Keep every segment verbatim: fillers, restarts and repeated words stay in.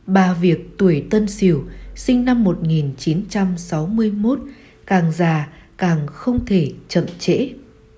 Bà Việc tuổi Tân Sửu, sinh năm một nghìn chín trăm sáu mươi mốt, càng già càng không thể chậm trễ.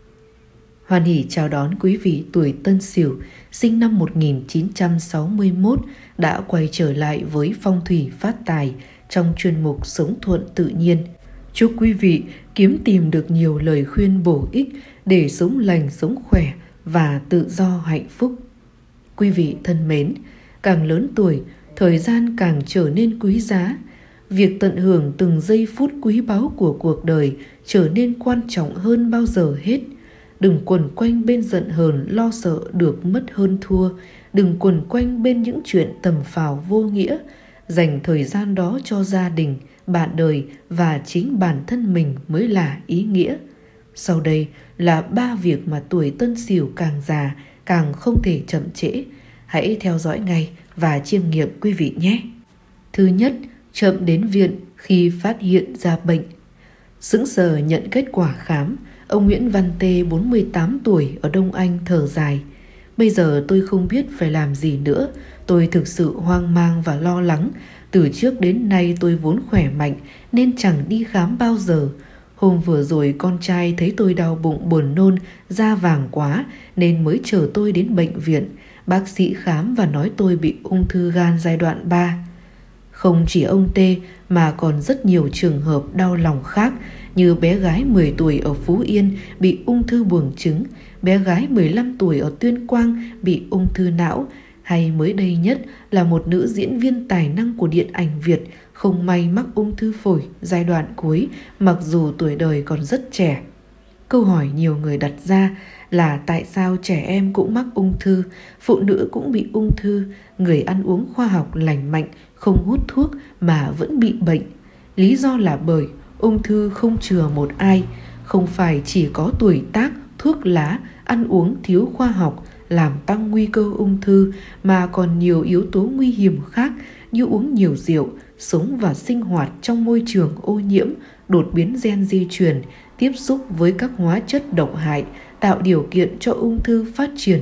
Hoan hỉ chào đón quý vị tuổi Tân Sửu, sinh năm một nghìn chín trăm sáu mươi mốt đã quay trở lại với Phong thủy phát tài trong chuyên mục Sống thuận tự nhiên. Chúc quý vị kiếm tìm được nhiều lời khuyên bổ ích để sống lành, sống khỏe và tự do hạnh phúc. Quý vị thân mến, càng lớn tuổi, thời gian càng trở nên quý giá. Việc tận hưởng từng giây phút quý báu của cuộc đời trở nên quan trọng hơn bao giờ hết. Đừng quẩn quanh bên giận hờn lo sợ được mất hơn thua. Đừng quẩn quanh bên những chuyện tầm phào vô nghĩa. Dành thời gian đó cho gia đình, bạn đời và chính bản thân mình mới là ý nghĩa. Sau đây là ba việc mà tuổi Tân Sửu càng già càng không thể chậm trễ. Hãy theo dõi ngay và chiêm nghiệm quý vị nhé. Thứ nhất, chậm đến viện khi phát hiện ra bệnh. Sững sờ nhận kết quả khám, ông Nguyễn Văn Tê, bốn mươi tám tuổi, ở Đông Anh thở dài. Bây giờ tôi không biết phải làm gì nữa. Tôi thực sự hoang mang và lo lắng. Từ trước đến nay tôi vốn khỏe mạnh nên chẳng đi khám bao giờ. Hôm vừa rồi con trai thấy tôi đau bụng buồn nôn, da vàng quá nên mới chở tôi đến bệnh viện. Bác sĩ khám và nói tôi bị ung thư gan giai đoạn ba. Không chỉ ông Tê mà còn rất nhiều trường hợp đau lòng khác, như bé gái mười tuổi ở Phú Yên bị ung thư buồng trứng, bé gái mười lăm tuổi ở Tuyên Quang bị ung thư não, hay mới đây nhất là một nữ diễn viên tài năng của điện ảnh Việt không may mắc ung thư phổi giai đoạn cuối mặc dù tuổi đời còn rất trẻ. Câu hỏi nhiều người đặt ra là tại sao trẻ em cũng mắc ung thư, phụ nữ cũng bị ung thư, người ăn uống khoa học lành mạnh, không hút thuốc mà vẫn bị bệnh. Lý do là bởi ung thư không chừa một ai, không phải chỉ có tuổi tác, thuốc lá, ăn uống thiếu khoa học làm tăng nguy cơ ung thư, mà còn nhiều yếu tố nguy hiểm khác như uống nhiều rượu, sống và sinh hoạt trong môi trường ô nhiễm, đột biến gen di truyền, tiếp xúc với các hóa chất độc hại, tạo điều kiện cho ung thư phát triển.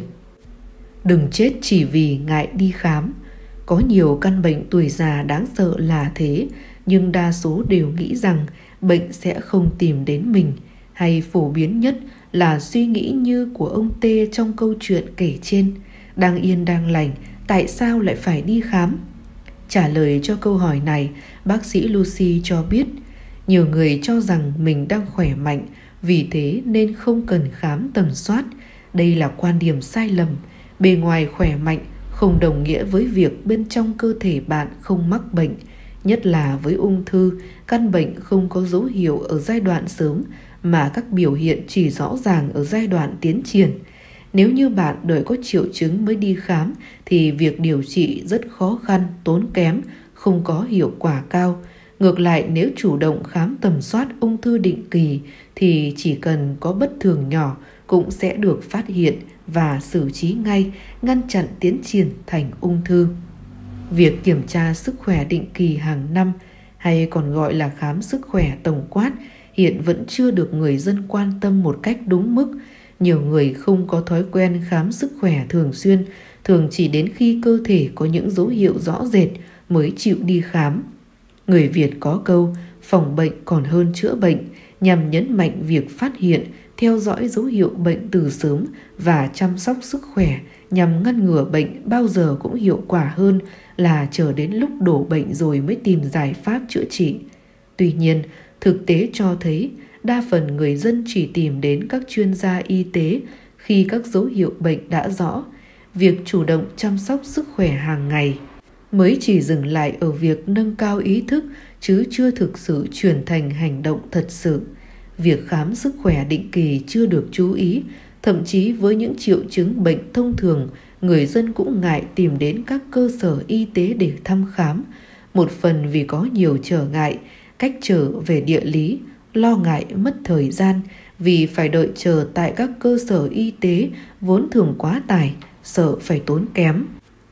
Đừng chết chỉ vì ngại đi khám. Có nhiều căn bệnh tuổi già đáng sợ là thế, nhưng đa số đều nghĩ rằng bệnh sẽ không tìm đến mình, hay phổ biến nhất là suy nghĩ như của ông Tê trong câu chuyện kể trên. Đang yên đang lành, tại sao lại phải đi khám? Trả lời cho câu hỏi này, bác sĩ Lucy cho biết, nhiều người cho rằng mình đang khỏe mạnh, vì thế nên không cần khám tầm soát. Đây là quan điểm sai lầm. Bề ngoài khỏe mạnh không đồng nghĩa với việc bên trong cơ thể bạn không mắc bệnh. Nhất là với ung thư, căn bệnh không có dấu hiệu ở giai đoạn sớm mà các biểu hiện chỉ rõ ràng ở giai đoạn tiến triển. Nếu như bạn đợi có triệu chứng mới đi khám thì việc điều trị rất khó khăn, tốn kém, không có hiệu quả cao. Ngược lại, nếu chủ động khám tầm soát ung thư định kỳ thì chỉ cần có bất thường nhỏ cũng sẽ được phát hiện và xử trí ngay, ngăn chặn tiến triển thành ung thư. Việc kiểm tra sức khỏe định kỳ hàng năm, hay còn gọi là khám sức khỏe tổng quát, hiện vẫn chưa được người dân quan tâm một cách đúng mức. Nhiều người không có thói quen khám sức khỏe thường xuyên, thường chỉ đến khi cơ thể có những dấu hiệu rõ rệt mới chịu đi khám. Người Việt có câu phòng bệnh còn hơn chữa bệnh, nhằm nhấn mạnh việc phát hiện, theo dõi dấu hiệu bệnh từ sớm và chăm sóc sức khỏe nhằm ngăn ngừa bệnh bao giờ cũng hiệu quả hơn là chờ đến lúc đổ bệnh rồi mới tìm giải pháp chữa trị. Tuy nhiên, thực tế cho thấy đa phần người dân chỉ tìm đến các chuyên gia y tế khi các dấu hiệu bệnh đã rõ. Việc chủ động chăm sóc sức khỏe hàng ngày mới chỉ dừng lại ở việc nâng cao ý thức chứ chưa thực sự chuyển thành hành động thật sự. Việc khám sức khỏe định kỳ chưa được chú ý, thậm chí với những triệu chứng bệnh thông thường, người dân cũng ngại tìm đến các cơ sở y tế để thăm khám. Một phần vì có nhiều trở ngại, cách trở về địa lý, lo ngại mất thời gian vì phải đợi chờ tại các cơ sở y tế vốn thường quá tải, sợ phải tốn kém.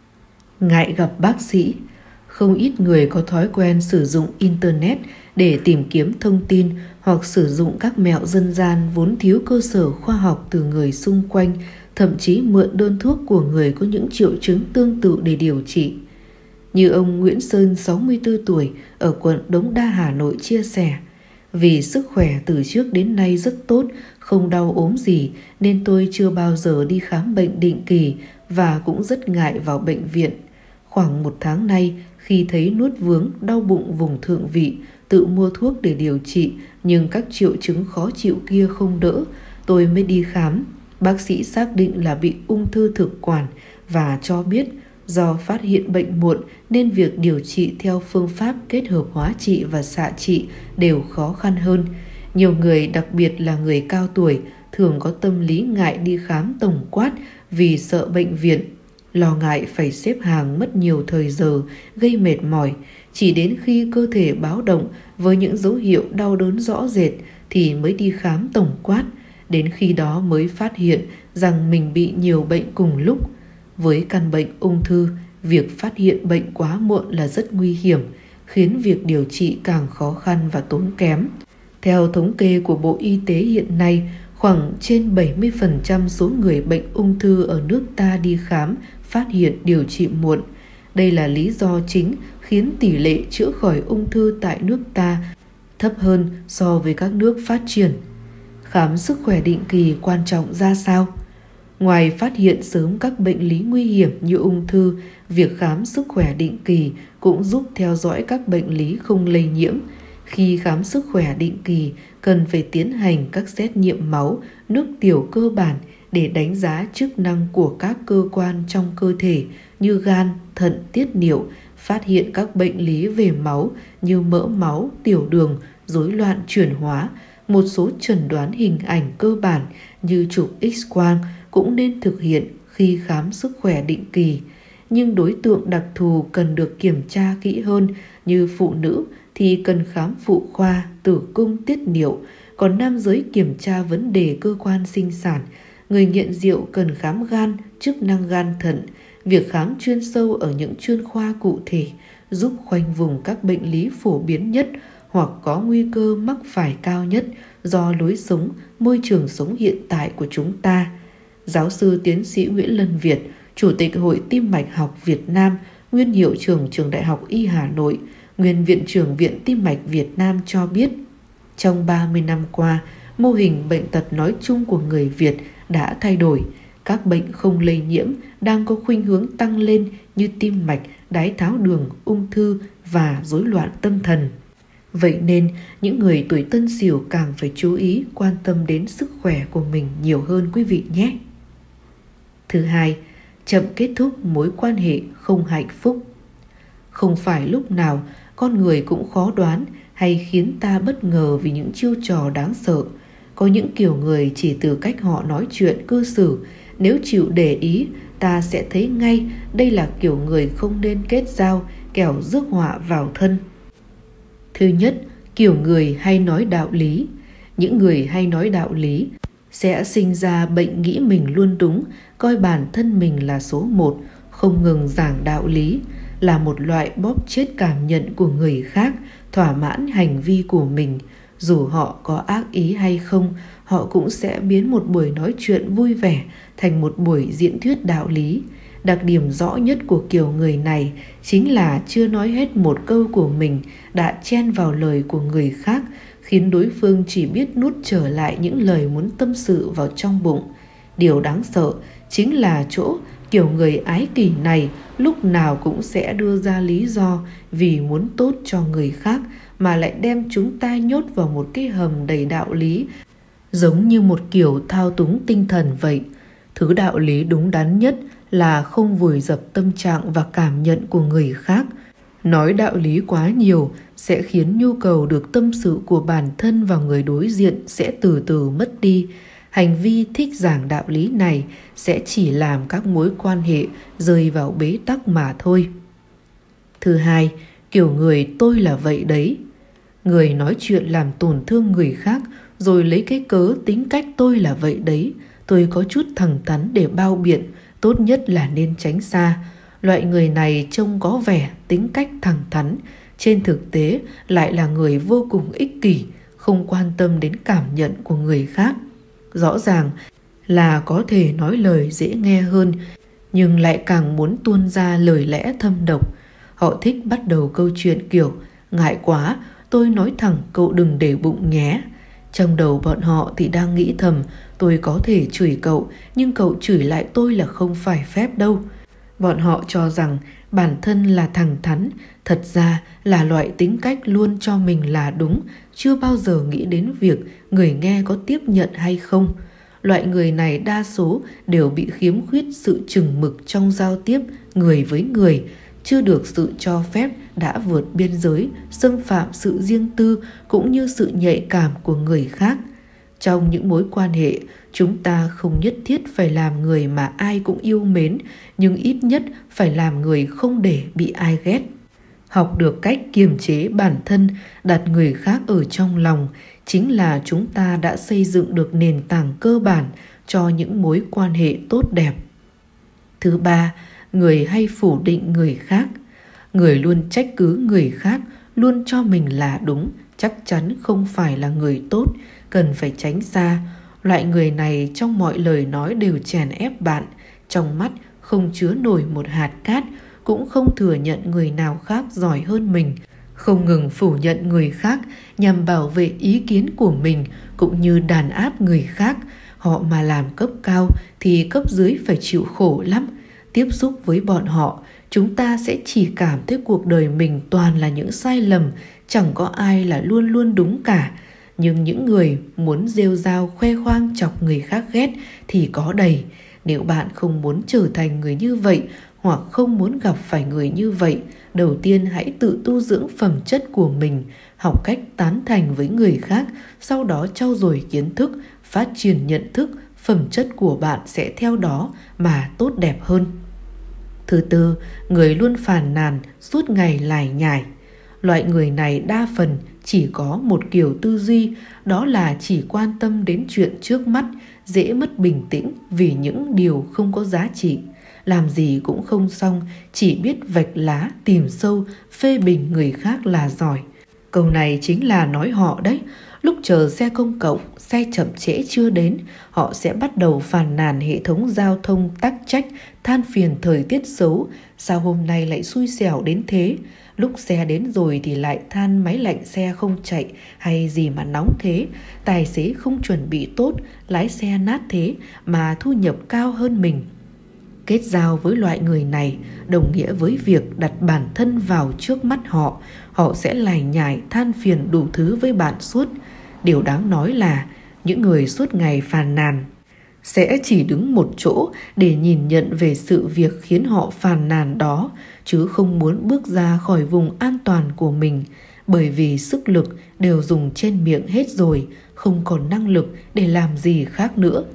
Ngại gặp bác sĩ. Không ít người có thói quen sử dụng Internet để tìm kiếm thông tin hoặc sử dụng các mẹo dân gian vốn thiếu cơ sở khoa học từ người xung quanh, thậm chí mượn đơn thuốc của người có những triệu chứng tương tự để điều trị. Như ông Nguyễn Sơn sáu mươi tư tuổi ở quận Đống Đa Hà Nội chia sẻ, vì sức khỏe từ trước đến nay rất tốt, không đau ốm gì nên tôi chưa bao giờ đi khám bệnh định kỳ và cũng rất ngại vào bệnh viện. Khoảng một tháng nay, khi thấy nuốt vướng, đau bụng vùng thượng vị, tự mua thuốc để điều trị nhưng các triệu chứng khó chịu kia không đỡ, tôi mới đi khám. Bác sĩ xác định là bị ung thư thực quản và cho biết do phát hiện bệnh muộn nên việc điều trị theo phương pháp kết hợp hóa trị và xạ trị đều khó khăn hơn. Nhiều người, đặc biệt là người cao tuổi, thường có tâm lý ngại đi khám tổng quát vì sợ bệnh viện, lo ngại phải xếp hàng mất nhiều thời giờ, gây mệt mỏi. Chỉ đến khi cơ thể báo động với những dấu hiệu đau đớn rõ rệt thì mới đi khám tổng quát. Đến khi đó mới phát hiện rằng mình bị nhiều bệnh cùng lúc. Với căn bệnh ung thư, việc phát hiện bệnh quá muộn là rất nguy hiểm, khiến việc điều trị càng khó khăn và tốn kém. Theo thống kê của Bộ Y tế hiện nay, khoảng trên bảy mươi phần trăm số người bệnh ung thư ở nước ta đi khám, phát hiện, điều trị muộn. Đây là lý do chính khiến tỷ lệ chữa khỏi ung thư tại nước ta thấp hơn so với các nước phát triển. Khám sức khỏe định kỳ quan trọng ra sao? Ngoài phát hiện sớm các bệnh lý nguy hiểm như ung thư, việc khám sức khỏe định kỳ cũng giúp theo dõi các bệnh lý không lây nhiễm. Khi khám sức khỏe định kỳ, cần phải tiến hành các xét nghiệm máu, nước tiểu cơ bản để đánh giá chức năng của các cơ quan trong cơ thể như gan, thận, tiết niệu, phát hiện các bệnh lý về máu như mỡ máu, tiểu đường, rối loạn chuyển hóa. Một số chẩn đoán hình ảnh cơ bản như chụp X-quang cũng nên thực hiện khi khám sức khỏe định kỳ. Nhưng đối tượng đặc thù cần được kiểm tra kỹ hơn, như phụ nữ thì cần khám phụ khoa, tử cung, tiết niệu, còn nam giới kiểm tra vấn đề cơ quan sinh sản. Người nghiện rượu cần khám gan, chức năng gan thận. Việc khám chuyên sâu ở những chuyên khoa cụ thể giúp khoanh vùng các bệnh lý phổ biến nhất hoặc có nguy cơ mắc phải cao nhất do lối sống, môi trường sống hiện tại của chúng ta. Giáo sư tiến sĩ Nguyễn Lân Việt, Chủ tịch Hội Tim mạch học Việt Nam, nguyên hiệu trưởng Trường Đại học Y Hà Nội, nguyên Viện trưởng Viện Tim mạch Việt Nam cho biết, trong ba mươi năm qua, mô hình bệnh tật nói chung của người Việt đã thay đổi. Các bệnh không lây nhiễm đang có khuynh hướng tăng lên như tim mạch, đái tháo đường, ung thư và rối loạn tâm thần. Vậy nên, những người tuổi Tân Sửu càng phải chú ý quan tâm đến sức khỏe của mình nhiều hơn quý vị nhé. Thứ hai, chậm kết thúc mối quan hệ không hạnh phúc. Không phải lúc nào con người cũng khó đoán hay khiến ta bất ngờ vì những chiêu trò đáng sợ. Có những kiểu người chỉ từ cách họ nói chuyện cư xử, nếu chịu để ý, ta sẽ thấy ngay đây là kiểu người không nên kết giao, kẻo rước họa vào thân. Thứ nhất, kiểu người hay nói đạo lý. Những người hay nói đạo lý sẽ sinh ra bệnh nghĩ mình luôn đúng, coi bản thân mình là số một, không ngừng giảng đạo lý, là một loại bóp chết cảm nhận của người khác, thỏa mãn hành vi của mình. Dù họ có ác ý hay không, họ cũng sẽ biến một buổi nói chuyện vui vẻ thành một buổi diễn thuyết đạo lý. Đặc điểm rõ nhất của kiểu người này chính là chưa nói hết một câu của mình đã chen vào lời của người khác, khiến đối phương chỉ biết nuốt trở lại những lời muốn tâm sự vào trong bụng. Điều đáng sợ chính là chỗ kiểu người ái kỷ này lúc nào cũng sẽ đưa ra lý do vì muốn tốt cho người khác mà lại đem chúng ta nhốt vào một cái hầm đầy đạo lý, giống như một kiểu thao túng tinh thần vậy. Thứ đạo lý đúng đắn nhất là không vùi dập tâm trạng và cảm nhận của người khác. Nói đạo lý quá nhiều sẽ khiến nhu cầu được tâm sự của bản thân và người đối diện sẽ từ từ mất đi. Hành vi thích giảng đạo lý này sẽ chỉ làm các mối quan hệ rơi vào bế tắc mà thôi. Thứ hai, kiểu người tôi là vậy đấy. Người nói chuyện làm tổn thương người khác rồi lấy cái cớ tính cách tôi là vậy đấy, tôi có chút thẳng thắn để bao biện, tốt nhất là nên tránh xa. Loại người này trông có vẻ tính cách thẳng thắn, trên thực tế lại là người vô cùng ích kỷ, không quan tâm đến cảm nhận của người khác. Rõ ràng là có thể nói lời dễ nghe hơn, nhưng lại càng muốn tuôn ra lời lẽ thâm độc. Họ thích bắt đầu câu chuyện kiểu ngại quá, tôi nói thẳng cậu đừng để bụng nhé. Trong đầu bọn họ thì đang nghĩ thầm, tôi có thể chửi cậu, nhưng cậu chửi lại tôi là không phải phép đâu. Bọn họ cho rằng bản thân là thẳng thắn, thật ra là loại tính cách luôn cho mình là đúng, chưa bao giờ nghĩ đến việc người nghe có tiếp nhận hay không. Loại người này đa số đều bị khiếm khuyết sự chừng mực trong giao tiếp người với người, chưa được sự cho phép đã vượt biên giới, xâm phạm sự riêng tư cũng như sự nhạy cảm của người khác. Trong những mối quan hệ, chúng ta không nhất thiết phải làm người mà ai cũng yêu mến, nhưng ít nhất phải làm người không để bị ai ghét. Học được cách kiềm chế bản thân, đặt người khác ở trong lòng, chính là chúng ta đã xây dựng được nền tảng cơ bản cho những mối quan hệ tốt đẹp. Thứ ba, người hay phủ định người khác. Người luôn trách cứ người khác, luôn cho mình là đúng, chắc chắn không phải là người tốt, cần phải tránh xa. Loại người này trong mọi lời nói đều chèn ép bạn, trong mắt không chứa nổi một hạt cát, cũng không thừa nhận người nào khác giỏi hơn mình, không ngừng phủ nhận người khác nhằm bảo vệ ý kiến của mình, cũng như đàn áp người khác. Họ mà làm cấp cao thì cấp dưới phải chịu khổ lắm. Tiếp xúc với bọn họ, chúng ta sẽ chỉ cảm thấy cuộc đời mình toàn là những sai lầm, chẳng có ai là luôn luôn đúng cả. Nhưng những người muốn rêu rao khoe khoang chọc người khác ghét thì có đầy. Nếu bạn không muốn trở thành người như vậy, hoặc không muốn gặp phải người như vậy, đầu tiên hãy tự tu dưỡng phẩm chất của mình, học cách tán thành với người khác, sau đó trau dồi kiến thức, phát triển nhận thức, phẩm chất của bạn sẽ theo đó mà tốt đẹp hơn. Thứ tư, người luôn phàn nàn, suốt ngày lải nhải. Loại người này đa phần chỉ có một kiểu tư duy, đó là chỉ quan tâm đến chuyện trước mắt, dễ mất bình tĩnh vì những điều không có giá trị. Làm gì cũng không xong, chỉ biết vạch lá, tìm sâu, phê bình người khác là giỏi. Câu này chính là nói họ đấy. Lúc chờ xe công cộng, xe chậm trễ chưa đến, họ sẽ bắt đầu phàn nàn hệ thống giao thông tắc trách, than phiền thời tiết xấu, sao hôm nay lại xui xẻo đến thế. Lúc xe đến rồi thì lại than máy lạnh xe không chạy hay gì mà nóng thế, tài xế không chuẩn bị tốt, lái xe nát thế mà thu nhập cao hơn mình. Kết giao với loại người này đồng nghĩa với việc đặt bản thân vào trước mắt họ. Họ sẽ lải nhải than phiền đủ thứ với bạn suốt. Điều đáng nói là những người suốt ngày phàn nàn sẽ chỉ đứng một chỗ để nhìn nhận về sự việc khiến họ phàn nàn đó, chứ không muốn bước ra khỏi vùng an toàn của mình, bởi vì sức lực đều dùng trên miệng hết rồi, không còn năng lực để làm gì khác nữa.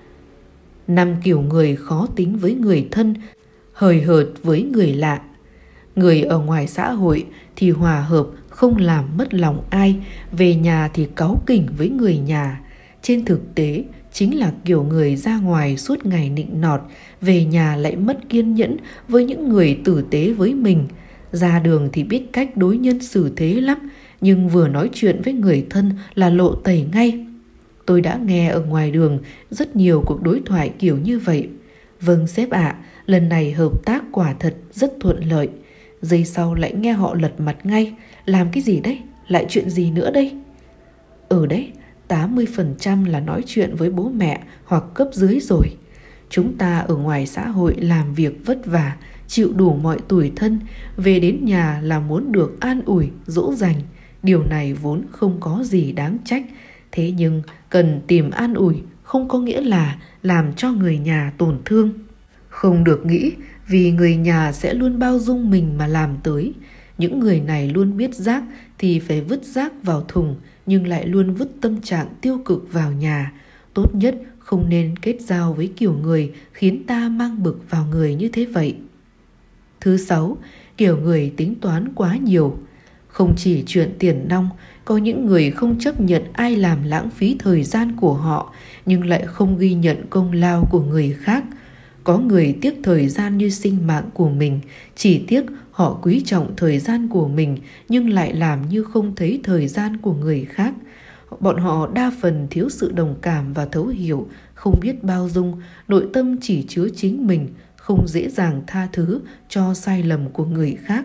Năm kiểu người khó tính với người thân, hời hợt với người lạ. Người ở ngoài xã hội thì hòa hợp, không làm mất lòng ai, về nhà thì cáu kỉnh với người nhà. Trên thực tế, chính là kiểu người ra ngoài suốt ngày nịnh nọt, về nhà lại mất kiên nhẫn với những người tử tế với mình. Ra đường thì biết cách đối nhân xử thế lắm, nhưng vừa nói chuyện với người thân là lộ tẩy ngay. Tôi đã nghe ở ngoài đường rất nhiều cuộc đối thoại kiểu như vậy. Vâng sếp ạ, à, lần này hợp tác quả thật rất thuận lợi. Giây sau lại nghe họ lật mặt ngay. Làm cái gì đấy? Lại chuyện gì nữa đây? Ừ đấy, tám mươi phần trăm là nói chuyện với bố mẹ hoặc cấp dưới rồi. Chúng ta ở ngoài xã hội làm việc vất vả, chịu đủ mọi tủi thân, về đến nhà là muốn được an ủi, dỗ dành. Điều này vốn không có gì đáng trách. Thế nhưng cần tìm an ủi không có nghĩa là làm cho người nhà tổn thương. Không được nghĩ vì người nhà sẽ luôn bao dung mình mà làm tới. Những người này luôn biết rác thì phải vứt rác vào thùng, nhưng lại luôn vứt tâm trạng tiêu cực vào nhà. Tốt nhất không nên kết giao với kiểu người khiến ta mang bực vào người như thế vậy. Thứ sáu, kiểu người tính toán quá nhiều. Không chỉ chuyện tiền nong, có những người không chấp nhận ai làm lãng phí thời gian của họ, nhưng lại không ghi nhận công lao của người khác. Có người tiếc thời gian như sinh mạng của mình, chỉ tiếc họ quý trọng thời gian của mình nhưng lại làm như không thấy thời gian của người khác. Bọn họ đa phần thiếu sự đồng cảm và thấu hiểu, không biết bao dung, nội tâm chỉ chứa chính mình, không dễ dàng tha thứ cho sai lầm của người khác.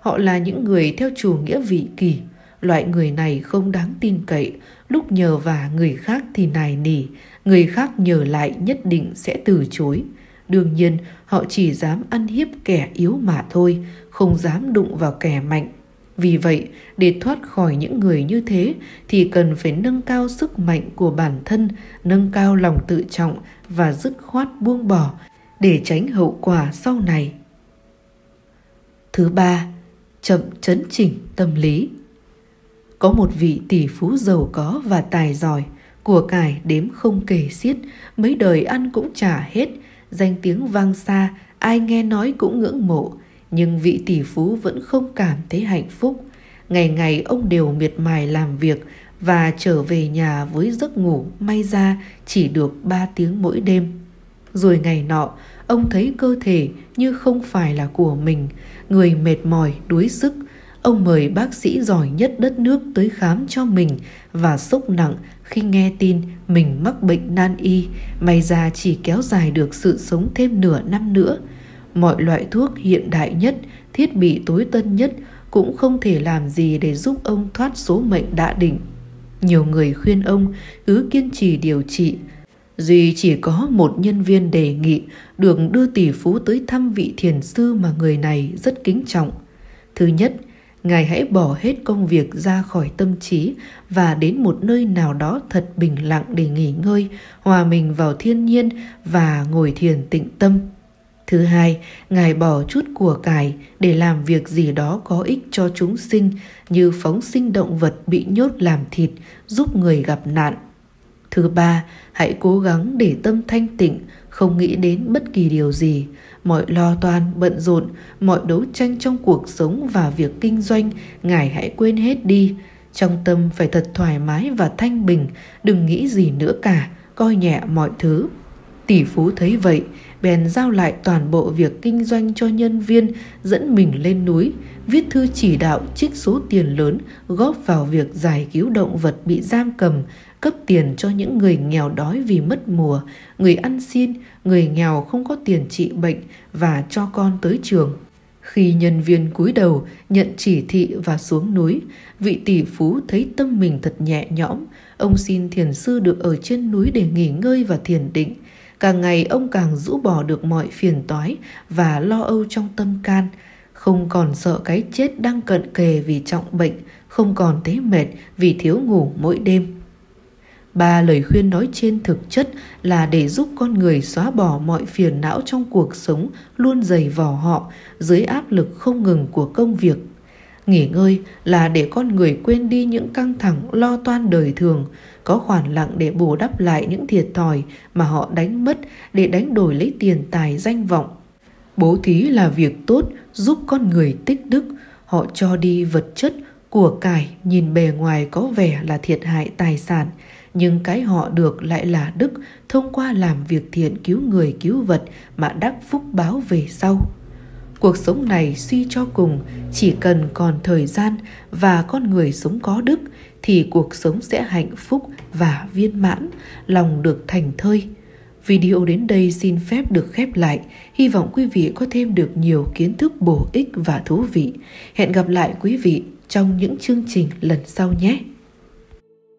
Họ là những người theo chủ nghĩa vị kỷ. Loại người này không đáng tin cậy, lúc nhờ vả người khác thì nài nỉ, người khác nhờ lại nhất định sẽ từ chối. Đương nhiên, họ chỉ dám ăn hiếp kẻ yếu mà thôi, không dám đụng vào kẻ mạnh. Vì vậy, để thoát khỏi những người như thế thì cần phải nâng cao sức mạnh của bản thân, nâng cao lòng tự trọng và dứt khoát buông bỏ để tránh hậu quả sau này. Thứ ba, chậm chấn chỉnh tâm lý. Có một vị tỷ phú giàu có và tài giỏi, của cải đếm không kể xiết, mấy đời ăn cũng chả hết, danh tiếng vang xa, ai nghe nói cũng ngưỡng mộ. Nhưng vị tỷ phú vẫn không cảm thấy hạnh phúc. Ngày ngày ông đều miệt mài làm việc và trở về nhà với giấc ngủ may ra chỉ được ba tiếng mỗi đêm. Rồi ngày nọ, ông thấy cơ thể như không phải là của mình, người mệt mỏi, đuối sức. Ông mời bác sĩ giỏi nhất đất nước tới khám cho mình và sốc nặng khi nghe tin mình mắc bệnh nan y, may ra chỉ kéo dài được sự sống thêm nửa năm nữa. Mọi loại thuốc hiện đại nhất, thiết bị tối tân nhất cũng không thể làm gì để giúp ông thoát số mệnh đã định. Nhiều người khuyên ông cứ kiên trì điều trị. Duy chỉ có một nhân viên đề nghị được đưa tỷ phú tới thăm vị thiền sư mà người này rất kính trọng. Thứ nhất, ngài hãy bỏ hết công việc ra khỏi tâm trí và đến một nơi nào đó thật bình lặng để nghỉ ngơi, hòa mình vào thiên nhiên và ngồi thiền tĩnh tâm. Thứ hai, ngài bỏ chút của cải để làm việc gì đó có ích cho chúng sinh, như phóng sinh động vật bị nhốt làm thịt, giúp người gặp nạn. Thứ ba, hãy cố gắng để tâm thanh tịnh, không nghĩ đến bất kỳ điều gì. Mọi lo toan, bận rộn, mọi đấu tranh trong cuộc sống và việc kinh doanh, ngài hãy quên hết đi. Trong tâm phải thật thoải mái và thanh bình, đừng nghĩ gì nữa cả, coi nhẹ mọi thứ. Tỷ phú thấy vậy, bèn giao lại toàn bộ việc kinh doanh cho nhân viên, dẫn mình lên núi, viết thư chỉ đạo trích số tiền lớn góp vào việc giải cứu động vật bị giam cầm, cấp tiền cho những người nghèo đói vì mất mùa, người ăn xin, người nghèo không có tiền trị bệnh và cho con tới trường. Khi nhân viên cúi đầu nhận chỉ thị và xuống núi, vị tỷ phú thấy tâm mình thật nhẹ nhõm. Ông xin thiền sư được ở trên núi để nghỉ ngơi và thiền định. Càng ngày ông càng rũ bỏ được mọi phiền toái và lo âu trong tâm can, không còn sợ cái chết đang cận kề vì trọng bệnh, không còn thấy mệt vì thiếu ngủ mỗi đêm. Ba lời khuyên nói trên thực chất là để giúp con người xóa bỏ mọi phiền não trong cuộc sống luôn dày vò họ dưới áp lực không ngừng của công việc. Nghỉ ngơi là để con người quên đi những căng thẳng lo toan đời thường, có khoản lặng để bù đắp lại những thiệt thòi mà họ đánh mất để đánh đổi lấy tiền tài danh vọng. Bố thí là việc tốt giúp con người tích đức. Họ cho đi vật chất, của cải nhìn bề ngoài có vẻ là thiệt hại tài sản, nhưng cái họ được lại là đức thông qua làm việc thiện cứu người cứu vật mà đắc phúc báo về sau. Cuộc sống này suy cho cùng chỉ cần còn thời gian và con người sống có đức thì cuộc sống sẽ hạnh phúc và viên mãn, lòng được thành thơi. Video đến đây xin phép được khép lại. Hy vọng quý vị có thêm được nhiều kiến thức bổ ích và thú vị. Hẹn gặp lại quý vị trong những chương trình lần sau nhé.